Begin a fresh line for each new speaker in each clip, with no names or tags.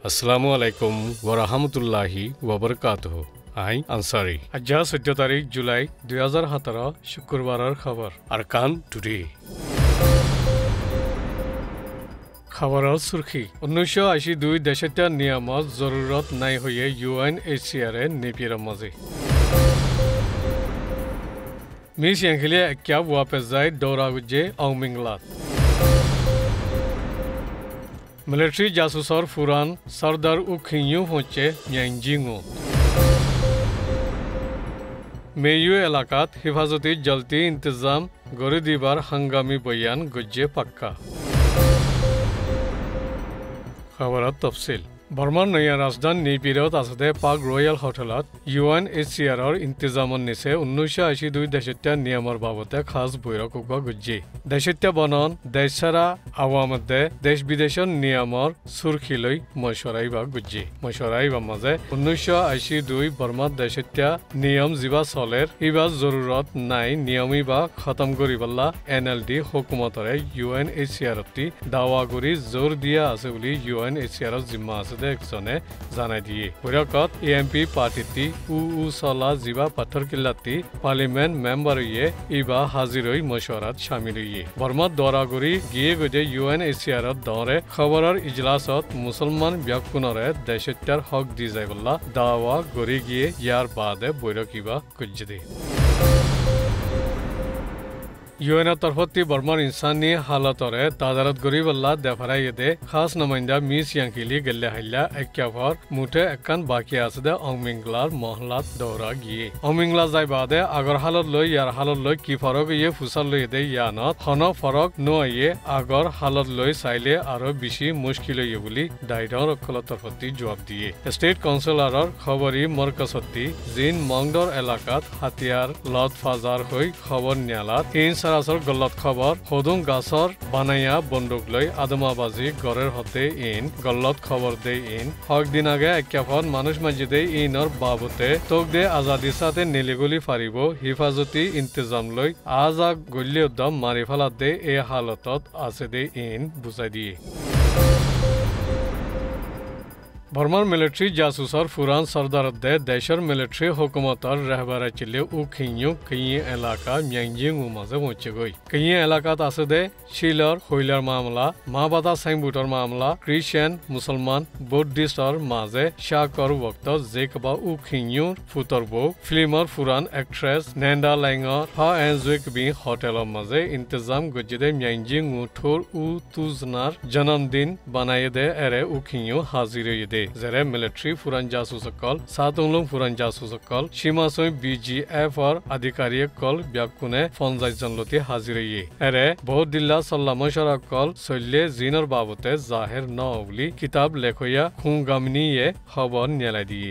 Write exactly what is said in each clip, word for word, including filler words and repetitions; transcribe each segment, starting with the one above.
Assalamu alaikum warahmatullahi wabarakatuh. I Ansari. Ajja চৈধ্য তাৰিখ July দুই হাজাৰ সোতৰ শুক্ৰবাৰৰ খবৰ আৰকান টুডে খবৰৰ সুৰখি ঊনৈছশ আশী দুই দেশত নিয়মত জৰুৰত নাই হৈয়ে U N H C R এ নেপিৰ মাজে মিছ এংখিলে একিয়া ৱাপে যায় দৌৰা গুজে অংমিংলাত মিলিটাৰী জাসুসৰ ফুৰান সৰ্দাৰ উখিনিউ হচ্ছে মিয়ানজিঙো মেয়ু এলাকাত হিফাজতি জলতি ইন্তজাম গড়ি দিবার হাঙ্গামি বয়ান গুজ্জে পাক্কা খবৰত তফসিল বৰ্মাৰ নয়া ৰাজধানী নেপিৰত আছে পাক ৰয়েল হোটেলত ইউ এন এইচ চি আৰৰ ইন্তজামৰ নিচে ঊনৈছশ আশী দুই দেশত্য নিয়মৰ বাবতে খাস বৈৰক গুজ্জি দেশত্য বনন দেশৰা আৱামতে দেশ বিদেশৰ নিয়মৰ সুৰখিলৈ মশৰাই বা গুজ্জি মশৰাই বা মাজে ঊনৈছশ আশী দুই বৰ্মাৰ দেশত্য নিয়ম জিবা চলেৰ ইবা জৰুৰত নাই নিয়মী বা খতম কৰিবলা এন এল ডি হুকুমতৰে ইউ এন এইচ চি আৰতি দাৱা কৰি জোৰ দিয়া আছে বুলি ইউ এন এইচ চি আৰৰ জিম্মা আছে একজনে জানাই দিয়ে বৈৰকত এ এম পি পাৰ্টিটি উ উ চলা জিবা পাথৰ কিল্লাতি পাৰ্লিমেণ্ট মেম্বাৰ ইয়ে ইবা হাজিৰৈ মশৱাৰাত শামিল ইয়ে বৰ্মাত দৰা কৰি গিয়ে গজে ইউ এন এইচ চি আৰত দৰে খবৰৰ ইজলাসত মুছলমান ব্যক্তিৰে দেশত্যাৰ হক দি যায় বলা দাৱা কৰি গিয়ে ইয়াৰ বাদে বৈৰক ইবা কুজ্জে ইউ এনৰ তৰফতি বৰ্মাৰ ইনসানী হালতৰে তাজাৰত গৰিবল্লা দেফাৰাই দে খাস নমাইন্দা মিছ ইয়াংকিলি গেল্লে হাইলা এক্যাভৰ মুঠে একান বাকি আছে দে অংমিংলাৰ মহলাত দৌৰা গিয়ে অংমিংলা যাই বাদে আগৰ হালত লৈ ইয়াৰ হালত লৈ কি ফৰক ইয়ে ফুসাল লৈ দে ইয়ানত হন ফৰক নয়ে আগৰ হালত লৈ চাইলে আৰু বেছি মুশকিল ইয়ে বুলি ডাইৰৰ অকলৰ তৰফতি জবাব দিয়ে ষ্টেট কাউন্সিলৰৰ খবৰী মৰকছতি জিন মংডৰ এলেকাত হাতিয়াৰ লট ফাজাৰ হৈ খবৰ নিয়ালাত সৰাসৰ গলত খবৰ হদুং গাছৰ বানায়া বন্দুক লৈ আদমাবাজি গড়েৰ হতে ইন গলত খবৰ দে ইন হক দিন আগে একাফত মানুষ মসজিদে ইনৰ বাবতে তোক দে আজাদি সাথে নেলিগুলি ফাৰিব হিফাজতি ইন্তজাম লৈ আজা গল্লি উদ্যম মাৰি ফেলাত দে এই হালতত আছে দে ইন বুজাই দিয়ে বৰ্মাৰ মিলিটাৰী জাসুসৰ ফুৰান সৰ্দাৰত দে দেশৰ মিলিটাৰী হুকুমতৰ ৰহবাৰে চিলে উখিনিউ কিয়ে এলাকা মিয়ানজিং মাজে পहुंचे গই কিয়ে এলাকাত আছে দে শিলৰ হইলাৰ মামলা মাবাদা সাইনবোৰ্ডৰ মামলা খ্ৰীষ্টিয়ান মুছলমান বৌদ্ধিষ্টৰ মাজে শাকৰ वक्त জেকবা উখিনিউ ফুটৰবো ফিল্মৰ ফুৰান এক্ট্ৰেছ নেণ্ডা লাইঙৰ হা এনজুক বি হোটেলৰ মাজে ইন্তজাম গজিদে মিয়ানজিং উঠৰ উ তুজনাৰ জন্মদিন বানায়ে দে এৰে উখিনিউ হাজিৰ দে জেৰে মিলিটাৰী ফুৰান জাসুসকল সাতংলং ফুৰান জাসুসকল সীমাচৈ বি জি এফৰ আধিকাৰীসকল ব্যাকুনে পঞ্চায়তজনলতি হাজিৰয়ে এৰে বহুত দিল্লা চল্লামশৰকল চল্লে জিনৰ বাবতে জাহেৰ ন বুলি কিতাপ লেখয়া খুংগামনিয়ে খবৰ নিয়ালাই দিয়ে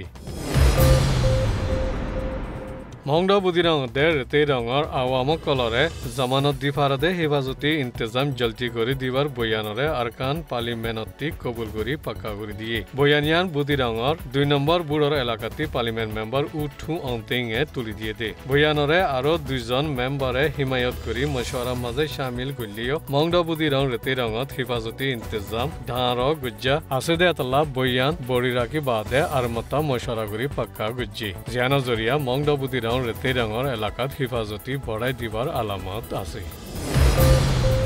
মংডা বুদিৰং দে ৰেতে ৰঙৰ আৱামক কলৰে জামানত দিফাৰদে হেফাজতি ইন্তজাম জলতি কৰি দিবাৰ বয়ানৰে আৰকান পাৰ্লিমেণ্টতি কবুল কৰি পাকা কৰি দিয়ে বয়ানিয়ান বুদিৰঙৰ দুই নম্বৰ বুৰৰ এলেকাতি পাৰ্লিমেণ্ট মেম্বাৰ উঠু অন্তেঙে তুলি দিয়ে দে বয়ানৰে আৰু দুইজন মেম্বাৰে হিমায়ত কৰি মশৱাৰাৰ মাজে শামিল গলিও মংডা বুদিৰং ৰেতে ৰঙত হেফাজতি ইন্তজাম ধাৰ গুজ্জা আছে দে তলা বয়ান বৰি ৰাখি বাদে আৰমতা মশৱাৰা কৰি পাকা গুজ্জি জিয়ানৰ জৰিয়া মংডা বুদিৰং ৰেতে ৰঙৰ এলেকাত হিফাজতি বঢ়াই দিবাৰ আলামত আছে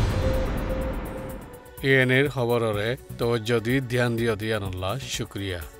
এ এন এৰ খবৰৰে তৱজ্জো দি ধ্যান দিয়া দিয়া নল্লা শুক্ৰিয়া।